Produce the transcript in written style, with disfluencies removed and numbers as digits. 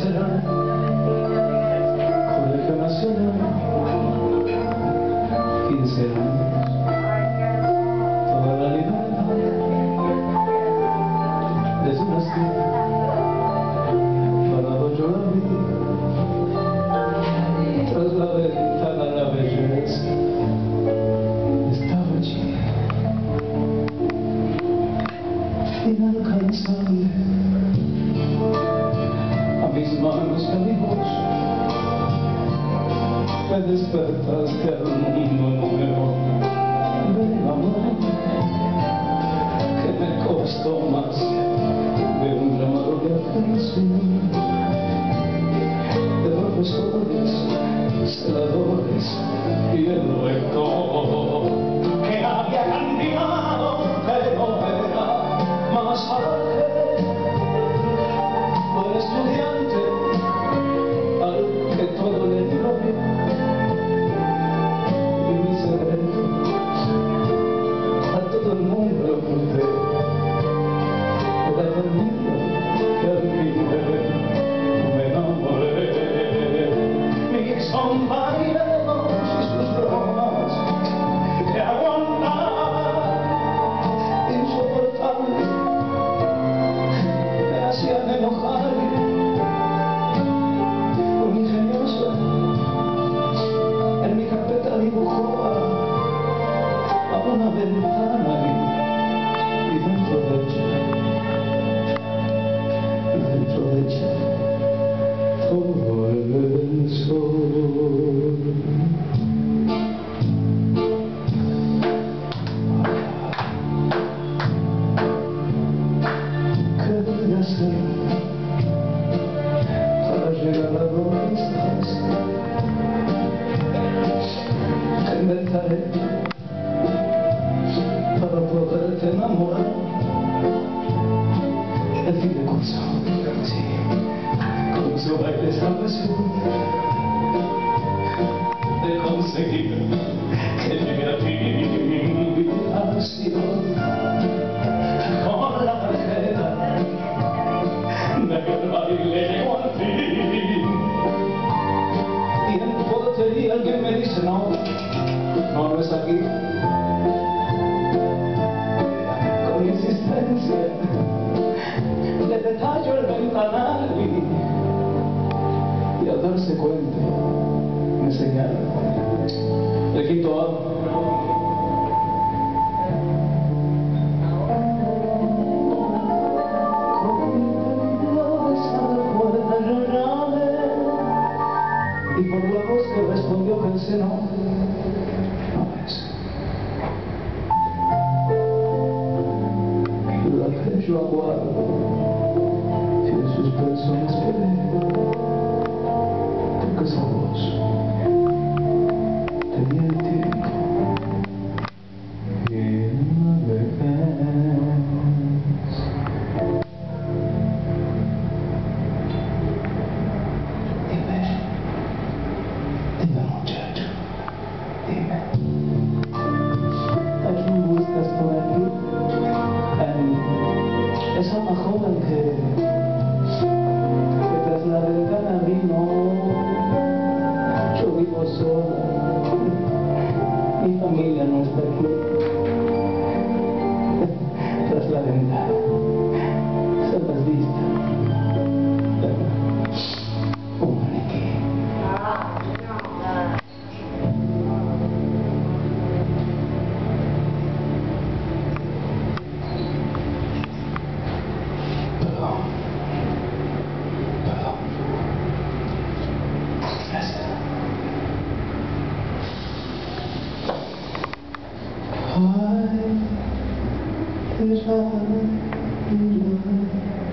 será Colegio Nacional, 15 años, toda la libertad, desde una esquina, parado yo la vi, tras la ventana la belleza estaba allí, inalcanzable, a mis manos y a mi voz. Me despertaste al mundo nuevo del amor que me costó más de un llamado de atención, de profesores, celadores y el rector que había cambiado, pero era más fuerte, buen estudiante al que todo le dio bien. A todo el mundo lo oculté, era tan lindo que al fin me enamoré. Mis compañeros y sus bromas de aguantar insoportable me hacían enojar. Un ingenioso en mi carpeta dibujó una ventana y dentro de ella todo el sol. ¿Qué voy a hacer para llegar a donde estás? ¿Qué inventaré para poderte enamorar? El fin de curso, sí, con su baile sabrosura de conseguir que llegue a ti mi invitación con la tarjeta de que el baile llegó al fin. Y en tu boletería alguien me dice no es aquí. Le detallo el ventanal y al darse cuenta me señala el quinto A. Y por la voz que respondió pensé no es. La que yo aguardo si en suspenso me esperé, porque esa voz tenía el tiempo y una vez. Dime muchacho, dime, ¿a quién buscas por aquí? Esa más joven que tras la ventana vino. Yo vivo sola, mi familia no está aquí. Tras la ventana se las vista un maniquí. I